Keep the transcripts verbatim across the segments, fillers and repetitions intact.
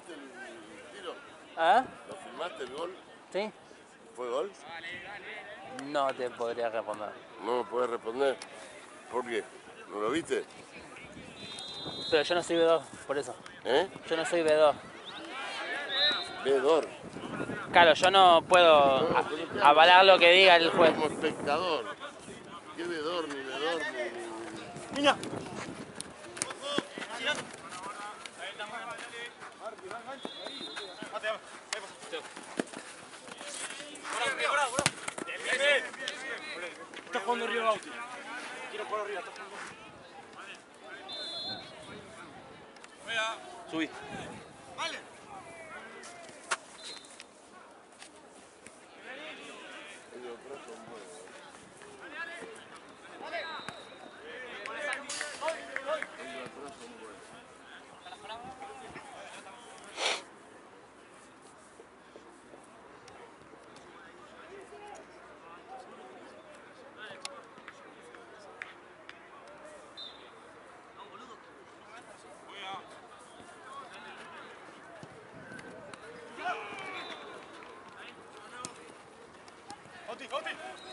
filmaste el tiro? ¿Ah? ¿Lo filmaste el gol? ¿Sí? ¿Fue gol? No te podría responder. No me puedes responder. ¿Por qué? ¿No lo viste? Pero yo no soy vedor, por eso. ¿Eh? Yo no soy vedor. Vedor. Claro, yo no puedo No, a- pero te avalar hablo lo que diga el juez. como espectador. ¿Qué vedor, ni vedor, ni...? Niña. Está jugando arriba Bauti. Quiero jugar arriba, está jugando. Subí. Vale. Bauti, Bauti.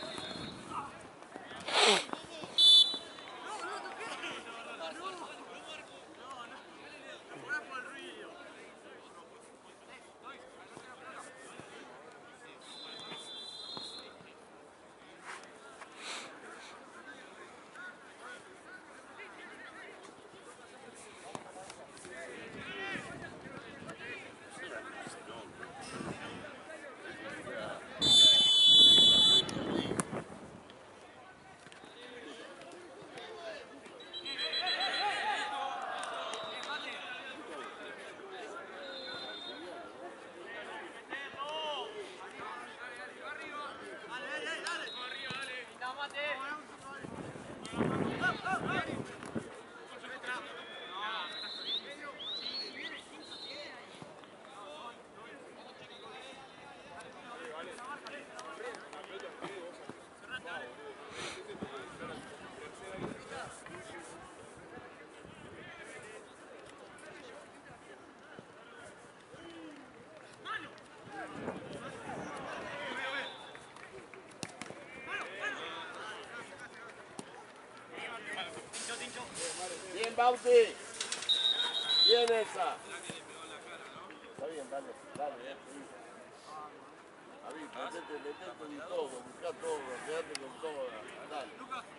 Bien, Bauti. Bien esa. Está bien, dale, dale. David, metete, metete en todo, buscá todo, quedate con todo. Dale.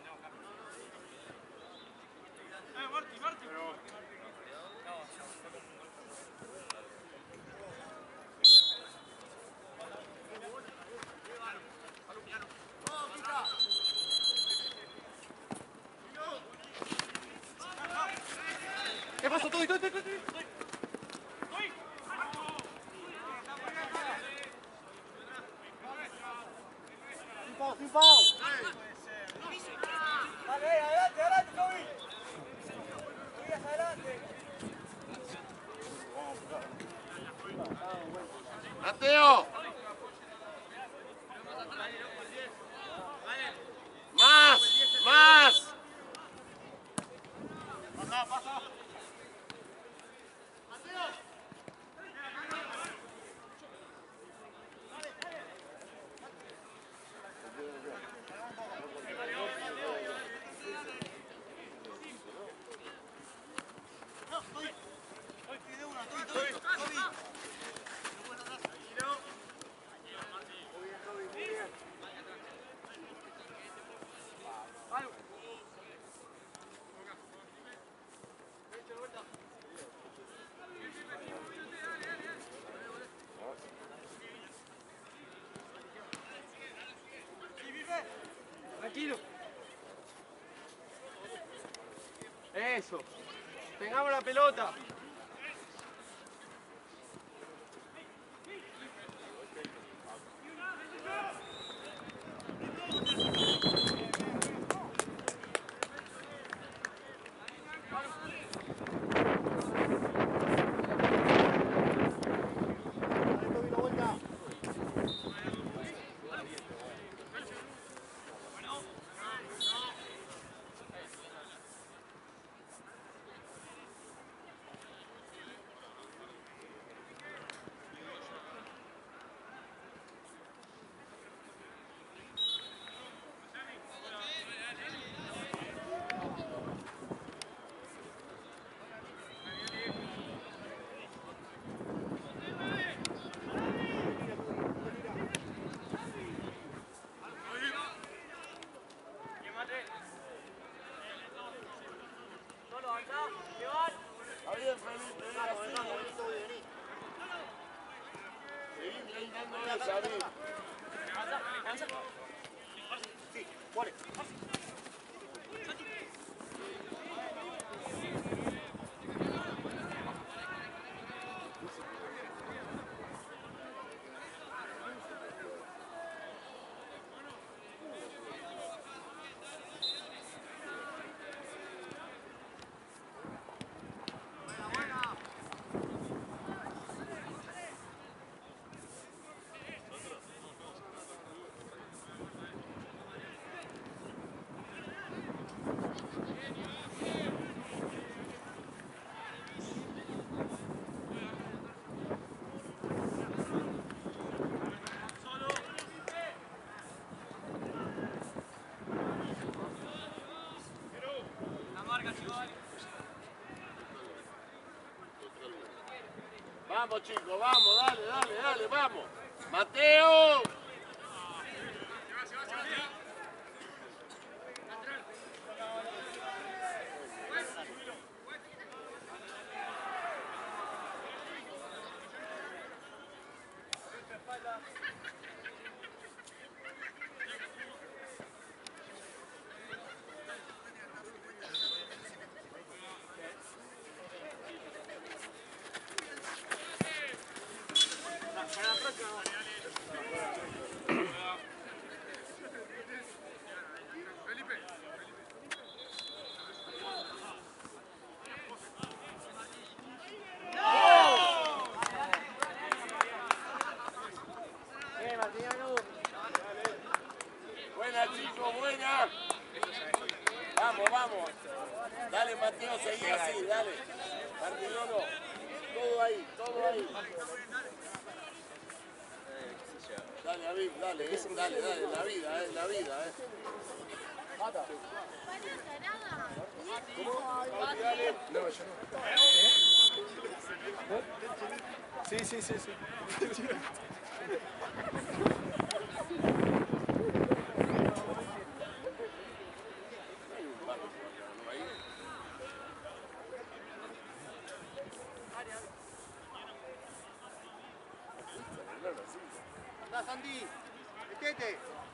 Eh, Marti, Marti. ¿Qué pasó? Estoy, estoy, estoy, estoy. Sin foul, sin foul. Dale, adelante, adelante, Toby. Toby, adelante. Mateo. Más, más. Pasa, pasa. Tranquilo. Eso. Tengamos la pelota. David. Sí, vale. Vamos chicos, vamos, dale, dale, dale, vamos. Mateo. Buena chicos, buena. Vamos, vamos. Dale Mateo, seguí así, dale. Martinono, todo ahí, todo ahí. Dale, David, dale, eh, dale, dale, la vida, eh, la vida, eh. No, yo no. Sí, sí, sí, sí. Anda, Sandy. Metete.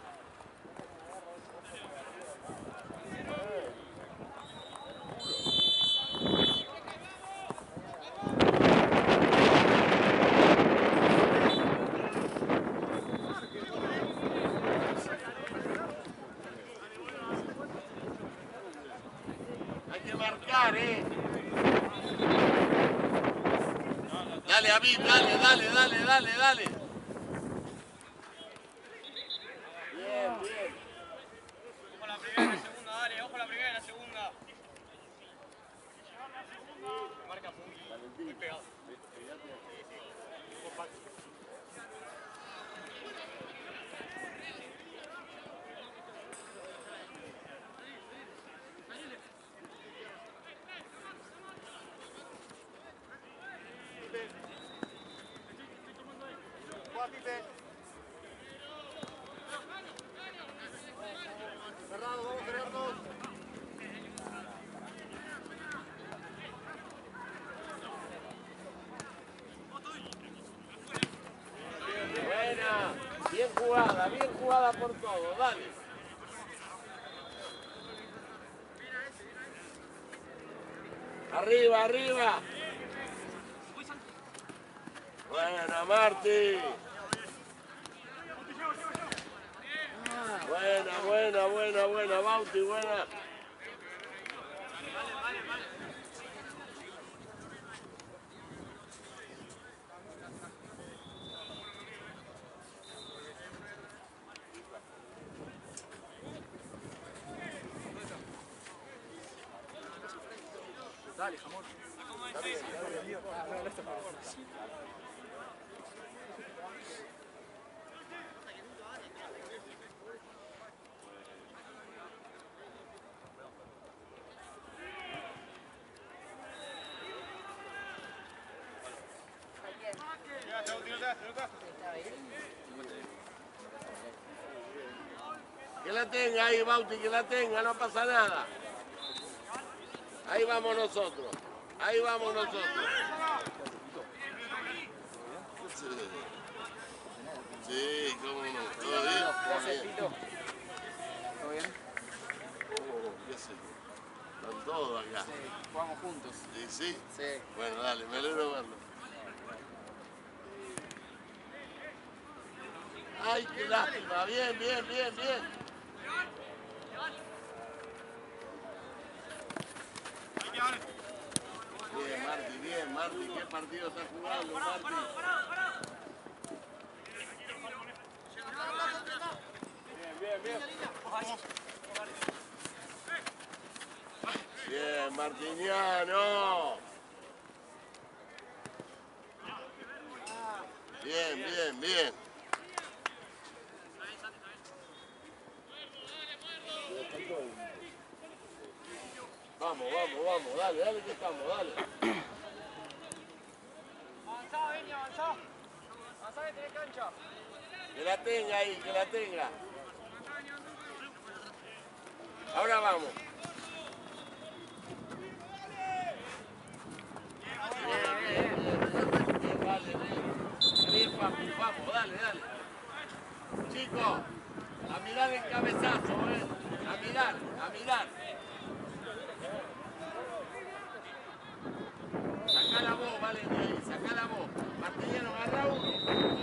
Hay que marcar, eh. Dale, David, dale, dale, dale, dale, dale. Bien, bien. Ojo la primera y la segunda, dale. Ojo la primera y la segunda. Marca muy, muy pegado. Cerrado, vamos Gerardo. Buena. Bien jugada, bien jugada por todo, dale. Arriba, arriba. Buena, Marti. Buena, buena, buena, buena, Bauti, buena. Dale, jamón. Que la tenga ahí, Bauti, que la tenga, no pasa nada. Ahí vamos nosotros. Ahí vamos nosotros. Sí. puntos. ¿Y sí? Sí. Bueno, dale, me alegro verlo. ¡Ay, qué lástima! Bien, bien, bien, bien. Bien, Marti, bien, Marti. ¿Qué partido está jugando, Marti? Bien, bien, bien. Bien, Martiniano. Bien, bien, bien. Vamos, vamos, vamos, dale, dale que estamos, dale. Avanzá, Beni, avanzá. Avanzá que tenés cancha. Que la tenga ahí, que la tenga. Ahora vamos. Bien, bien, bien, bien, dale, bien. Bien, papu, vamos, dale, dale. Chicos, a mirar el cabezazo, eh. A mirar, a mirar. Sacá la voz, vale, de ahí, sacá la voz. Martiniano, agarrá uno.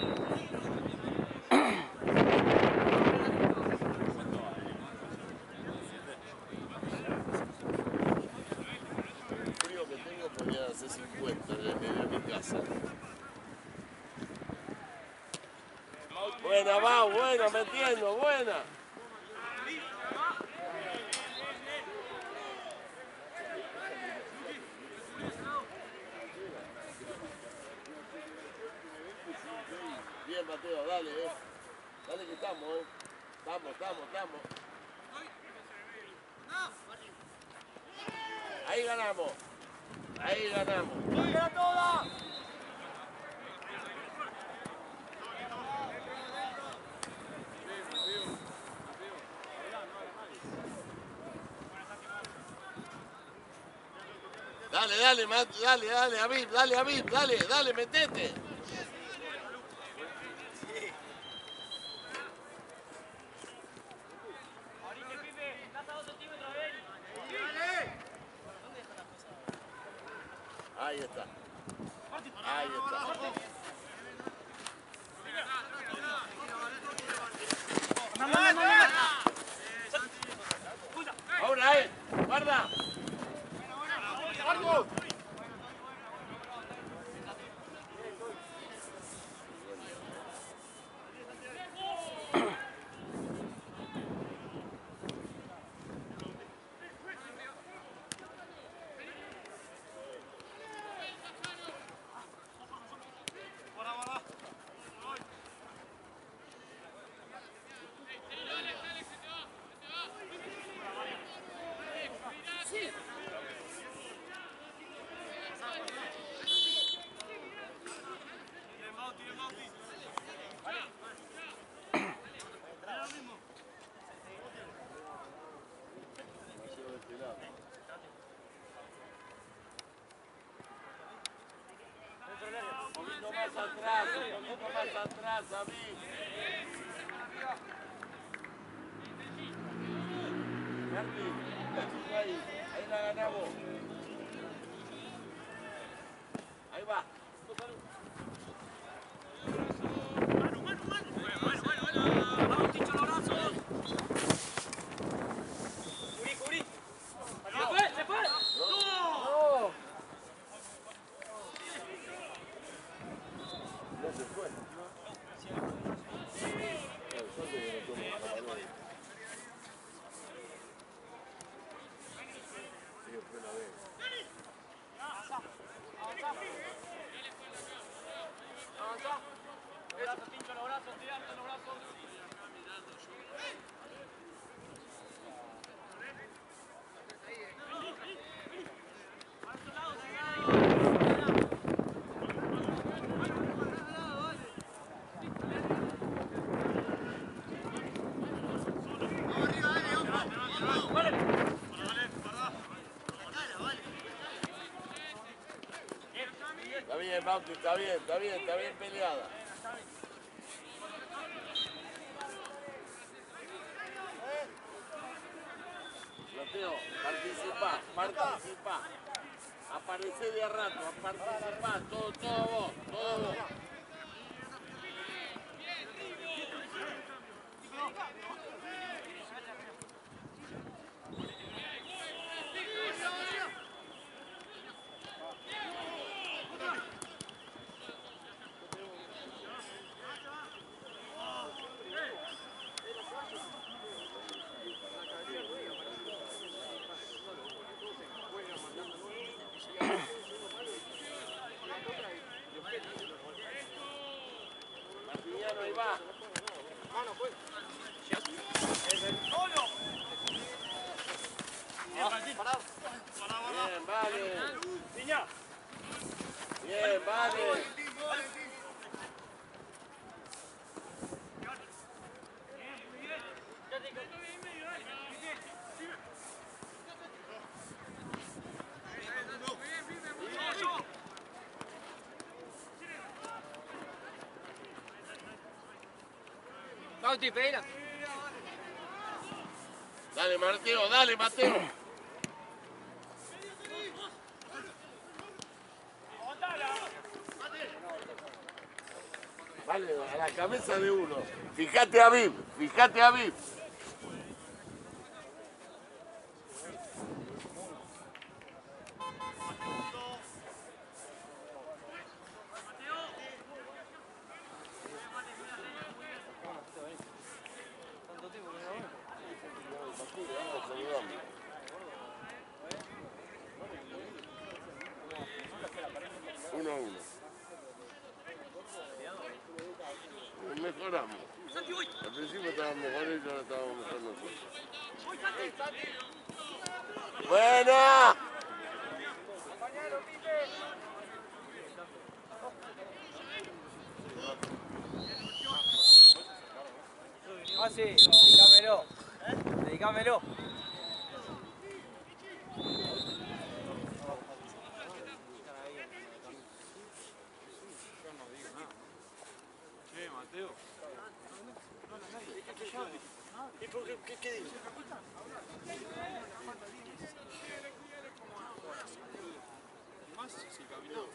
El frío que tengo podría hacer cincuenta de medio a mi casa. Buena, va, buena, metiendo, buena. Bien, Mateo, dale, eh. Dale que estamos, eh. Estamos, estamos, estamos. Ahí ganamos. Ahí ganamos. ¡Queda toda! Dale, dale, Mat, dale, dale, Avid, dale, Avid, dale, dale, metete. Abrite, Pipe. Estás a dos centímetros, Beni. Ahí está. Ahí está. Ahora, eh. Guarda. ¡Marco! Un poquito más atrás, un poquito más atrás, David. Martín, ahí, ahí la ganamos. Ahí va. Vamos, Ticho, los brazos. Cubrí, cubrí. ¡Se fue, se fue! ¡No! No se fue. Avanzá. Brazos, Ticho, los brazos, tirando los brazos. Está bien, Bauti, está bien, está bien, está bien peleada. Mateo, participa, participa. Aparecé de a rato, participá, todo, todo vos, todo vos. Martiniano, ahí va. Bien, vale. Niña. Bien, vale. Bauti, pedila. Dale, Mateo, dale, Mateo. Vale, a la cabeza de uno. Fíjate a Viv, fíjate a Viv. Uno a uno. Mejoramos. Al principio estábamos mejores y ahora estábamos mejor nosotros. ¡Buena! Ah, sí, dedícamelo. Dedícamelo. Che, Mateo. ¿Y por qué? ¿Qué, qué dice? Más si caminó.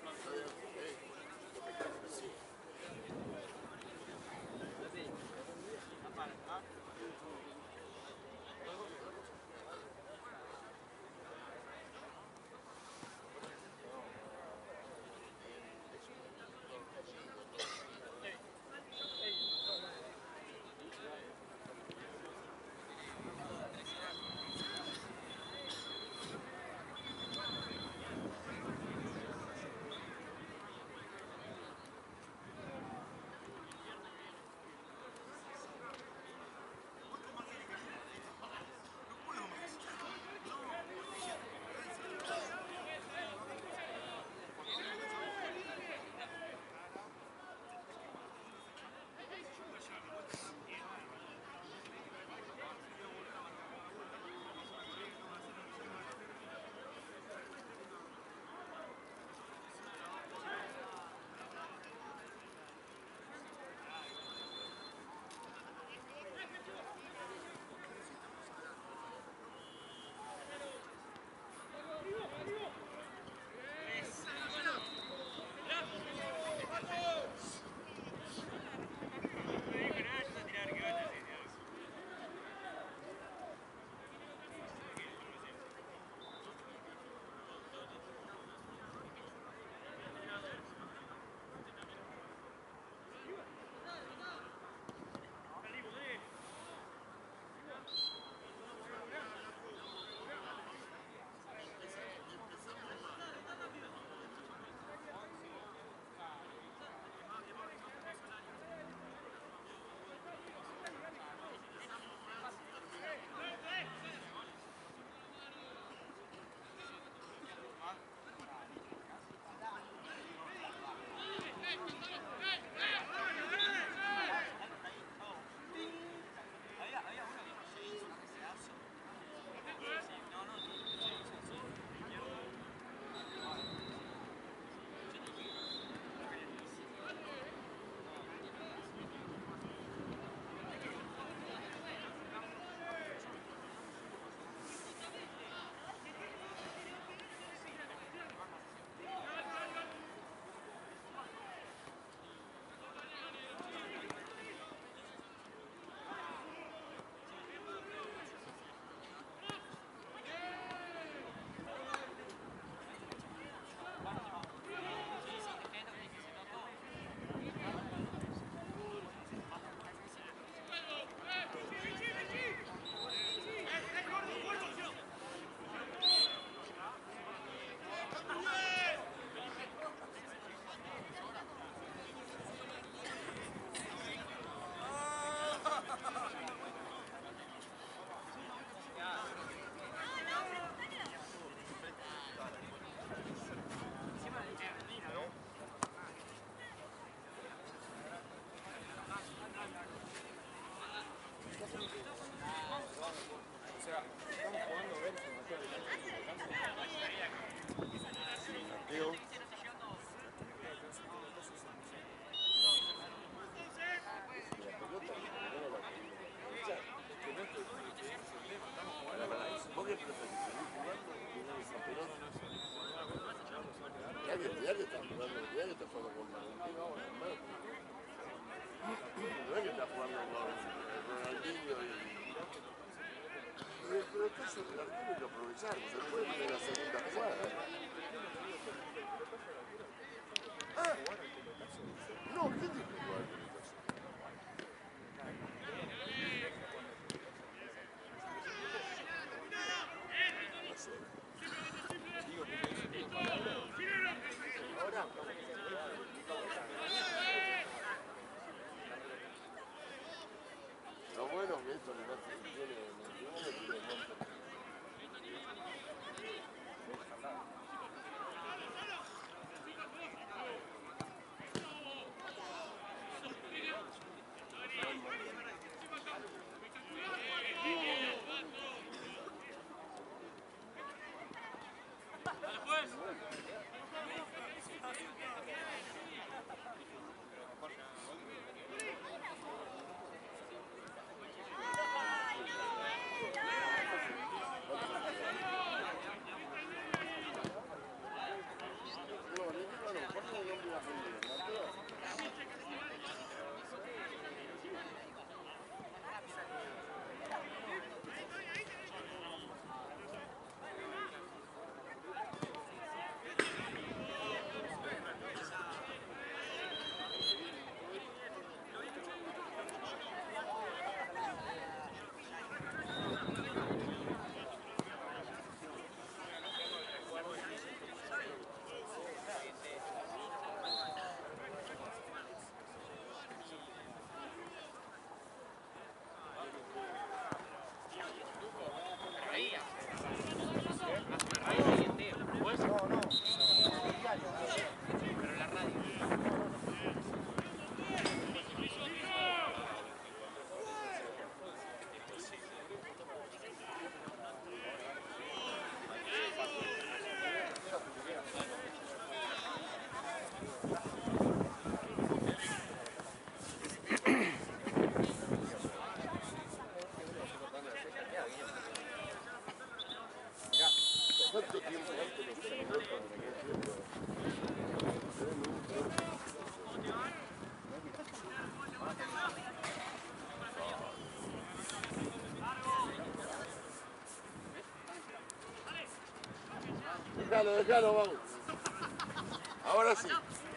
Dejalo, dejalo, vamos. Ahora sí.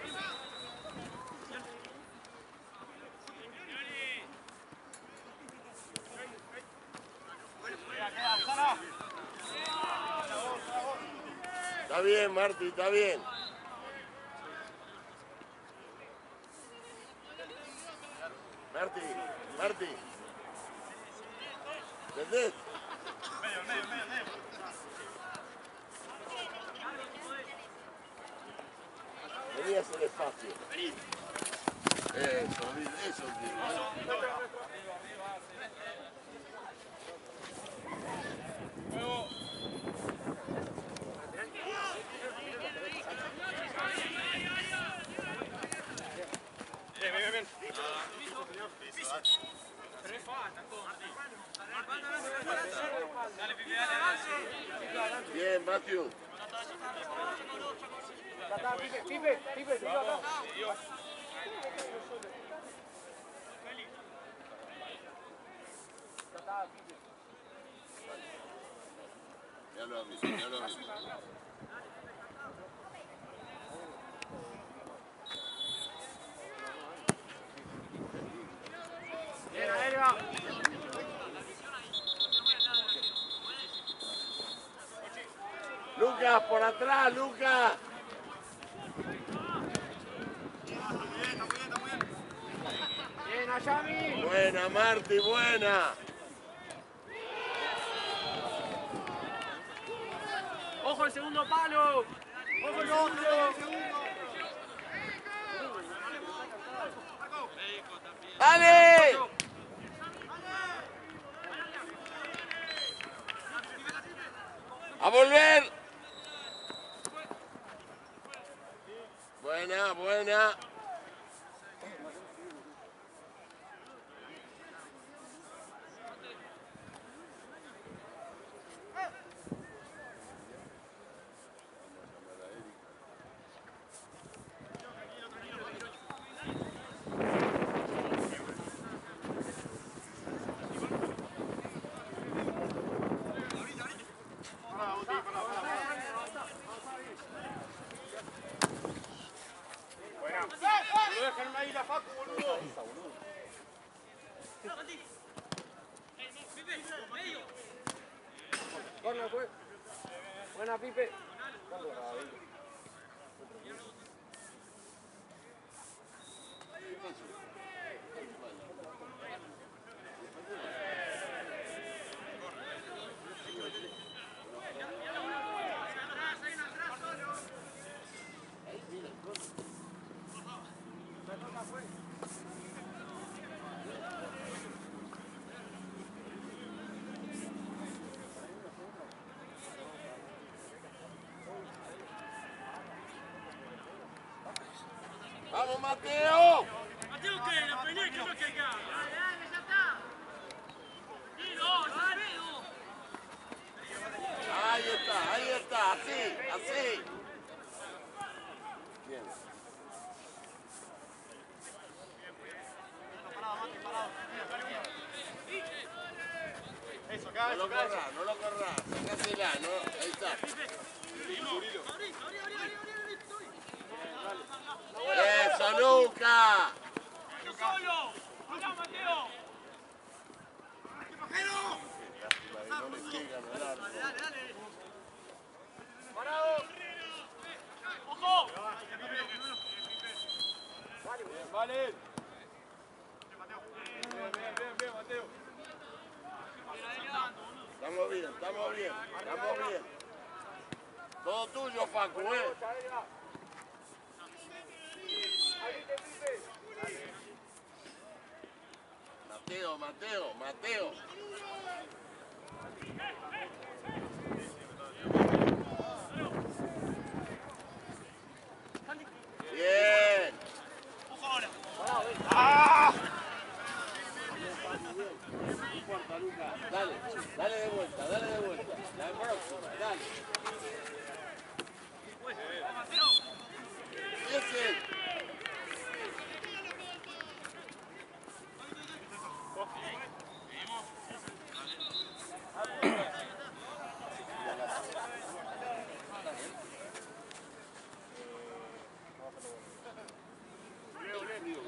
Está bien, Marti, está bien. Marti, Marti. ¿Entendés? Medio, medio, medio, medio. Vení a hacer espacio. Eso, eso, tío. Bien, bien, bien. Bien, Matthew. Pipe, Pipe, Pipe, sigue acá. Ya lo aviso, ya lo aviso. Bien, ahí va. Lucas, por atrás, Lucas. Bien, Ayami. Buena, Marti, buena. Ojo el segundo palo. Ojo el segundo. ¡Dale! ¡A volver! Buena, buena. Lo dejan ahí la Facu, boludo. Corner, pues. Buena, Pipe. ¡Vamos, Mateo! Mateo, que la peiné, que no que acá. Dale, dale, ya está. Tiro, dale. Ahí está, ahí está, así, así. Bien. Eso, acá, No eso, lo acá. corrás, no lo corrás. Sacásela, ¿no? Ahí está. ¡Eso, Luca! ¡Solo! ¡Hola, Mateo! No le llegan al arco. ¡Parado! ¡Ojo! Bien, vale. Bien, bien, bien, bien, Mateo. Estamos bien, estamos bien, estamos bien. Todo tuyo, Facu, ¿eh? Mateo, Mateo, Mateo. Bien. ¡Ah! No importa, Luca. Dale, dale de vuelta, dale de vuelta. La próxima, dale. Ese.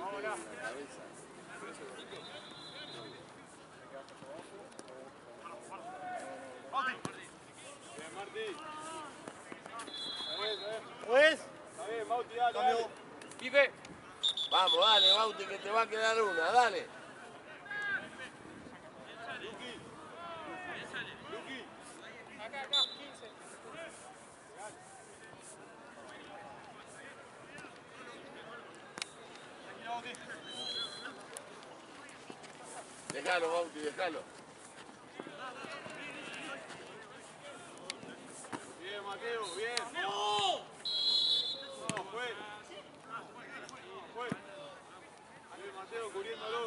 en la cabeza. Bien, Martí. ¿Pues? Está bien, Bauti, dale, Cambio. dale. Pibe. Vamos, dale, Bauti, que te va a quedar una, dale. Luqui. Luqui. Acá, acá, quince. Déjalo, Bauti, déjalo. Bien, Mateo, bien. No, fue. Fue. Bien, Mateo, cubriéndolo.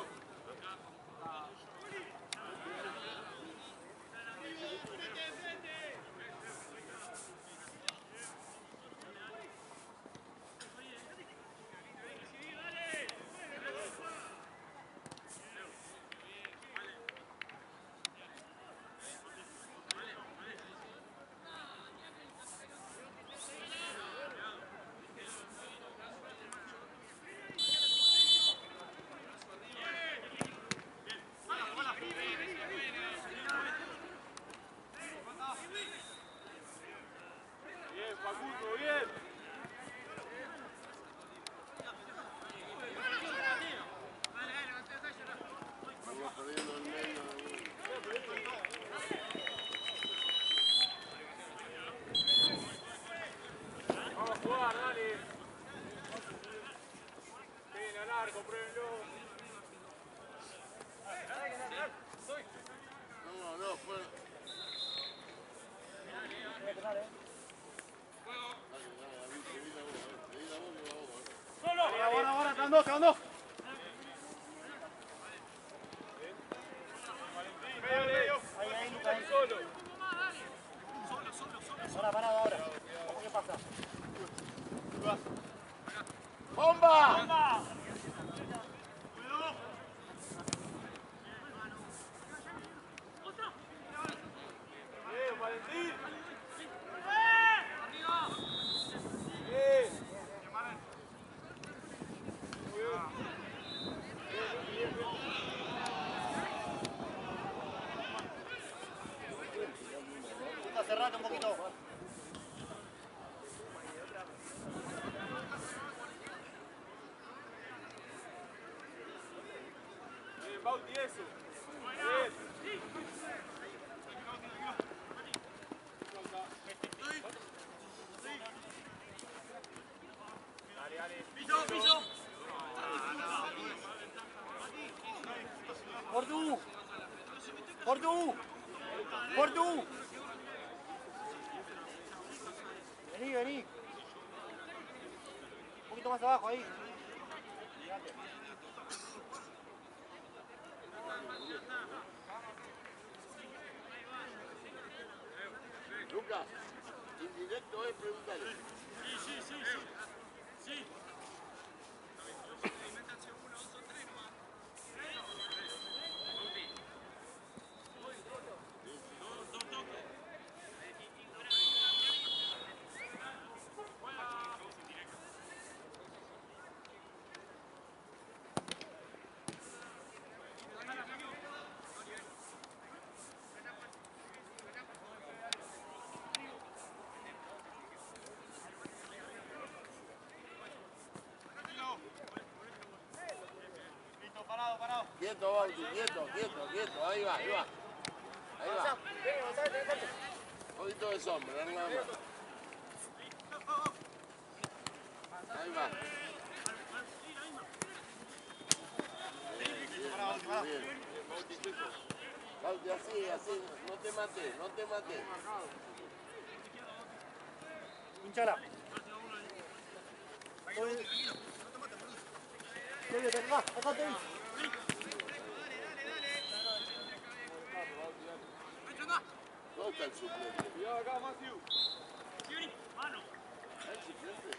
Bien, Facundo, bien. Vamos perdiendo el medio. Vamos a jugar, dale. Bien, al arco, pruébenlo. No, no, fue. Ahora, ahora, quedan dos, quedan dos. Medio, medio. Ahí, ahí, Luca, ahí. Solo. Ahora, parado ahora. ¿Qué pasa? ¡Bomba! Bien, Valentín. Bien. Muy bien. Bien, bien, bien. Luca, cerrate un poquito. Bien, Bauti, eso. Bien. Dale, dale. Piso, piso. Portu. Portu. Portu. Vení, vení. Un poquito más abajo ahí. Lucas, indirecto es preguntarle. Sí, sí, sí, sí. Sí. Parado, parado. Quieto, Bauti, quieto, quieto, quieto. Ahí va, ahí va. Ahí va. Un poquito de sombra, nada más. Ahí va. Bien, bien. Bauti, así, así. No te mates, no te mates. Hinchala. Oye, te va, acá te vi. ¿Dónde está el suplente? Cuidado acá, Matthew. ¿El suplente?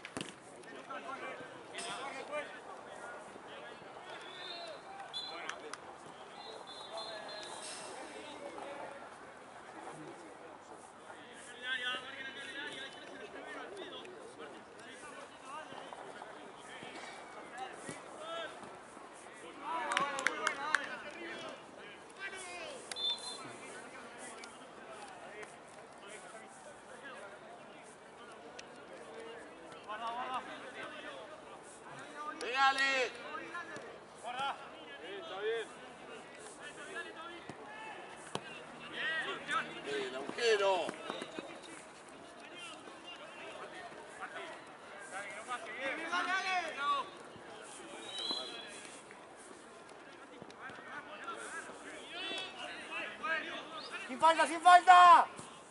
Está bien. Bien, agujero. ¡Sin falta, sin falta!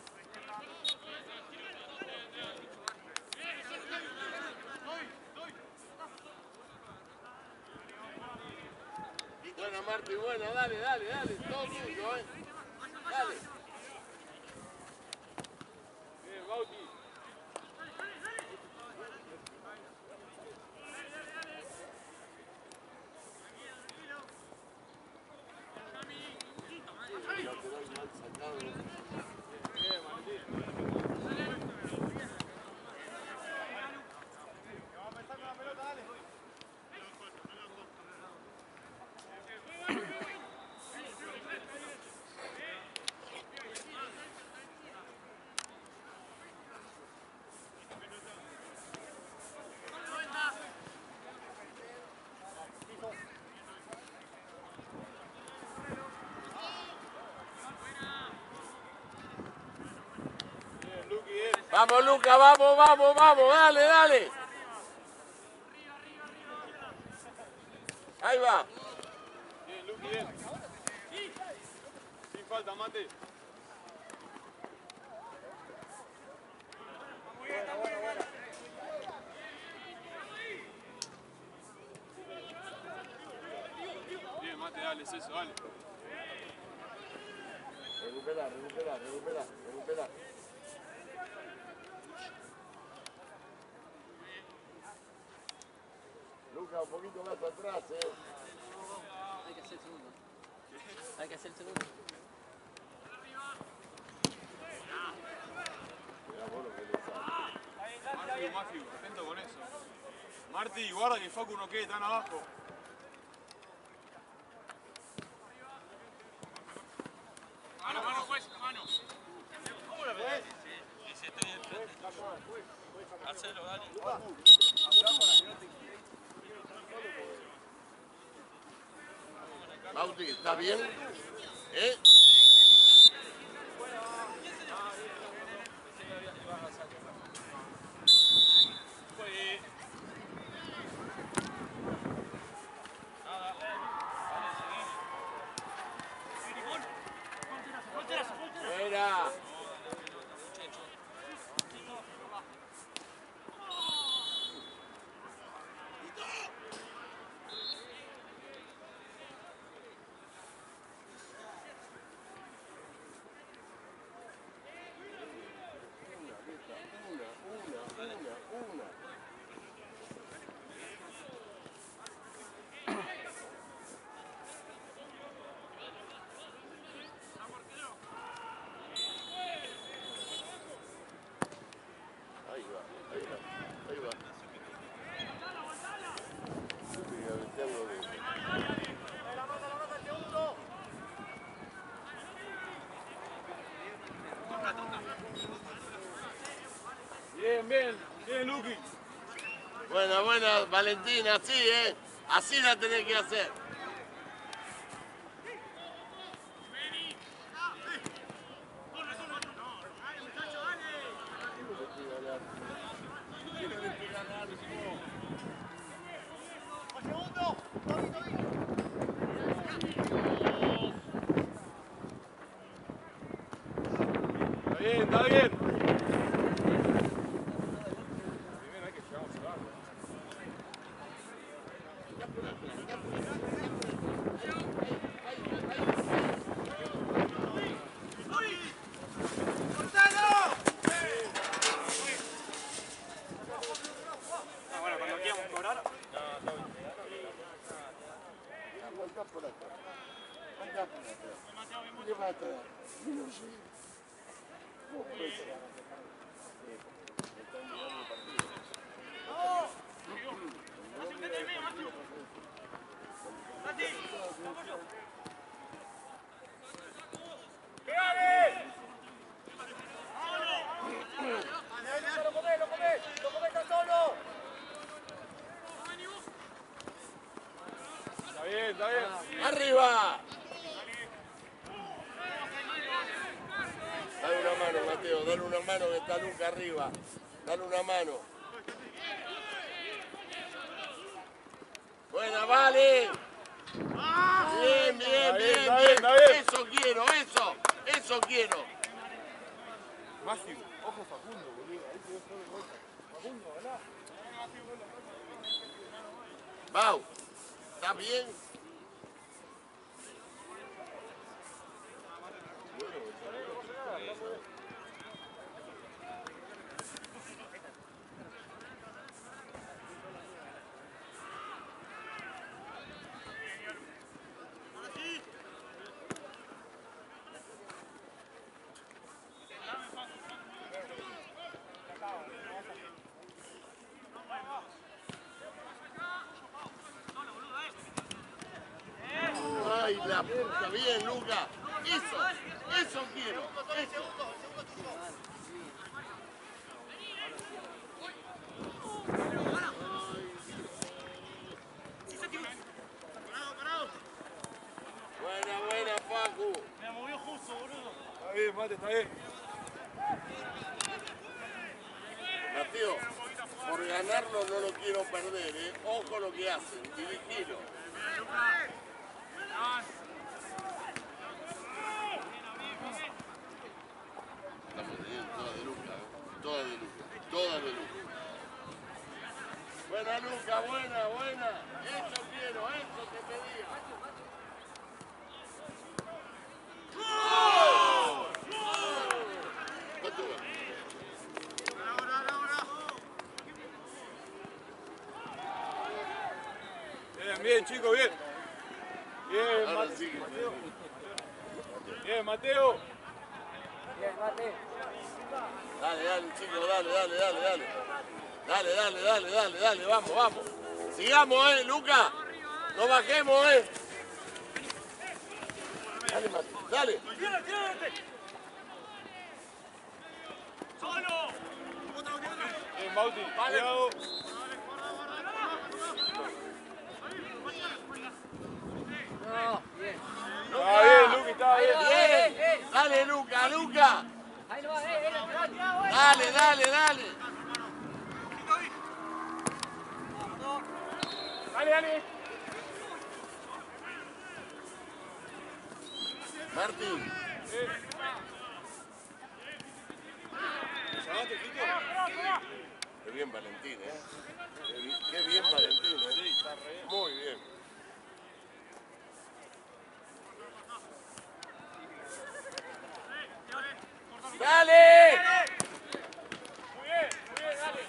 Buena, Marti, buena, dale, dale, dale, todo tuyo, eh. Dale. Bien, Bauti. Bien, Valentín. Bien, Luqui, bien. Vamos, Luca, vamos, vamos, vamos, dale, dale. Ahí va. Bien, Luqui, bien. Sin falta, Mate. Bien, Mate, dale, es eso, dale. Recupera, recupera, recupera, recupera. Luca, un poquito más atrás, eh. Hay que hacer el segundo. Hay que hacer el segundo. Mirá vos lo que le sale. Marti, Mafi, atento con eso. Marti, guarda que Facu no quede tan abajo. Mano, mano, juez, mano. Hacelo, dale. Bauti, ¿estás bien? ¿Eh? Fuera. Ahí va, ahí va, ahí va. Tengo de- Bien, bien, bien, Luqui. Buena, buena, Valentina, así, ¿eh? Así la tenés que hacer. Está bien, está bien. Primero hay que llegar a cerrarlo. Ah, bueno, cuando quieran cobrar. Aguantá por acá. Aguantá por acá. ¿Qué va a traer? No sé. Vos podés llegar a tocar. Eh, están mirando el partido. ¡Lo comés, lo comés! ¡Lo comés, está solo! Está bien, está bien. ¡Arriba! Dale una mano, Mateo, dale una mano que está Luca arriba. Dale una mano. Buena, vale. Bien, bien, bien, bien. Eso quiero, eso, eso quiero. Máximo. Ojo Facundo, boludo. Ahí quedó solo el gol. Facundo, ¿verdad? Mau, ¿estás bien? Ay, la puta, bien, Luca. Eso, eso quiero, eso. Buena, buena, Facu. Me movió justo, boludo. Está bien, Mate, está bien. Mateo, por ganarlo no lo quiero perder, ¿eh? Ojo lo que hacen, dirigilo. Estamos teniendo toda de Luca, ¿eh? Toda de Luca, toda de Luca. Buena Luca, buena, buena. Eso quiero, eso te pedía. ¿Cuánto va? Bien, bien, chicos, bien. Bien, Ahora Mateo. sí que Mateo. Bien, Mateo. Dale, dale, chicos, dale, dale, dale, dale. Dale, dale, dale, dale, dale, vamos, vamos. Sigamos, eh, Luca. No bajemos, eh. Dale, Mateo, dale. Bien, Bauti. Cuidado. No, bien. Está bien, Luqui, está bien. Bien. Dale, Luca, Luca. Ahí no va, eh, eh, lateral. Dale, dale, dale. Dale, dale. Martín. ¿Llamaste, Fito? Qué bien Valentín, eh. Qué bien, qué bien Valentín, eh. Sí, está re bien. Muy bien. ¡Dale! Muy bien, muy bien, dale.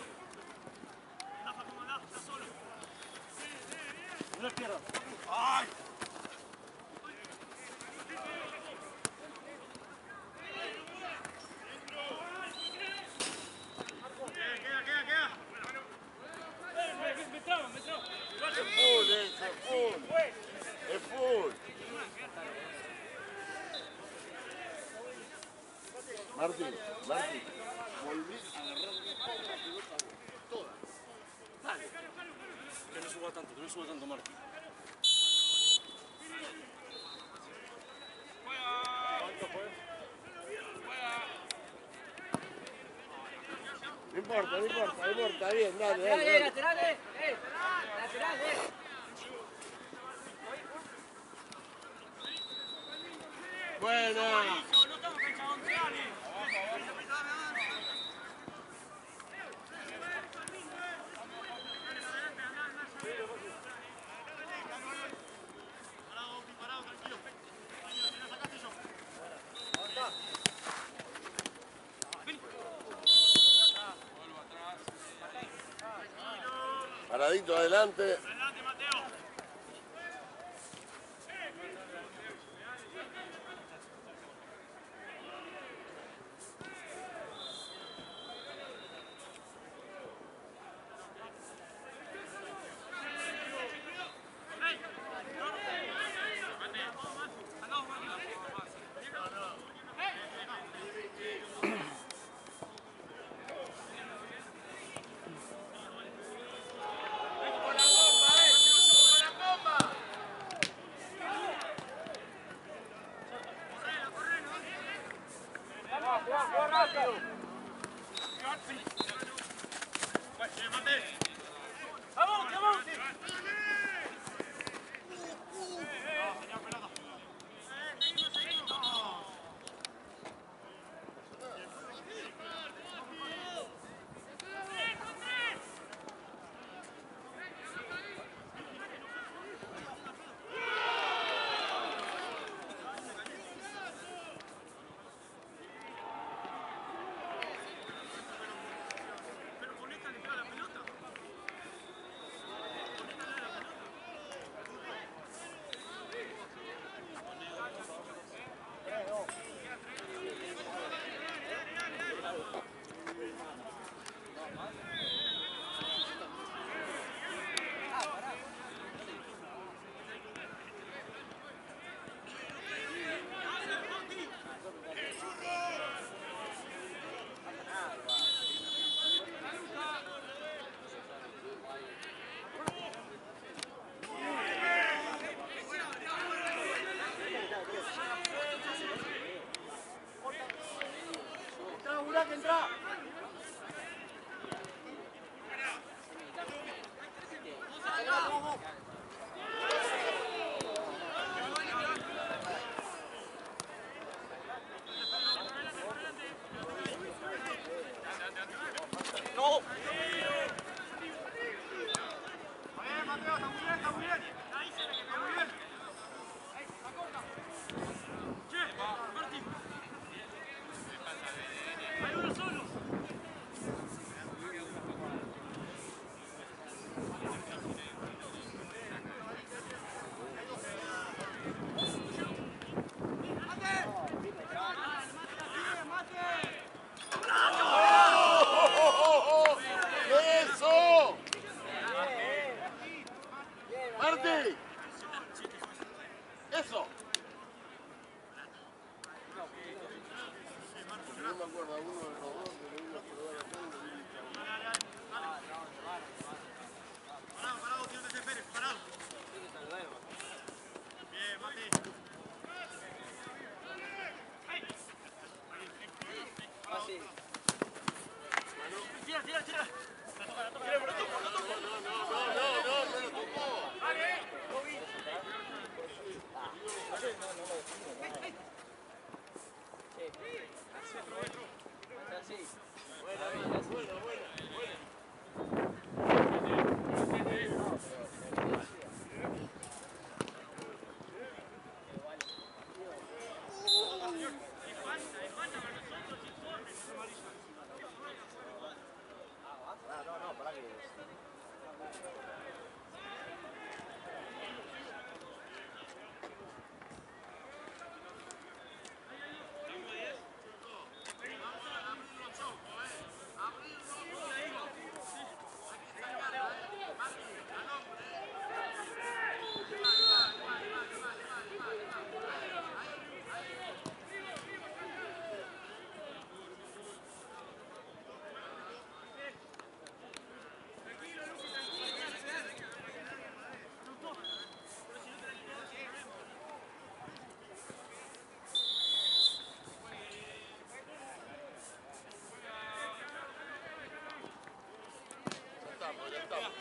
No es pierda. ¡Ay! Me traba, me traba. Es full, eh, es full. Es full. Martín, Martín, volví a agarrar todas las pelotas vos, todas. Dale. Que no suba tanto, que no suba tanto, Marco. No importa, no importa, no importa, bien, dale, dale, Lateral, eh, dale. lateral, eh. eh. Lateral, eh. Buena. Paradito adelante.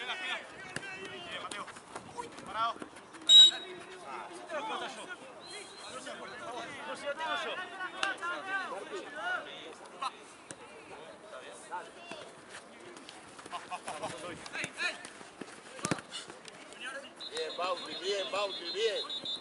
Bien, Mateo. Parado. Bien, Bauti, bien, Bauti, bien.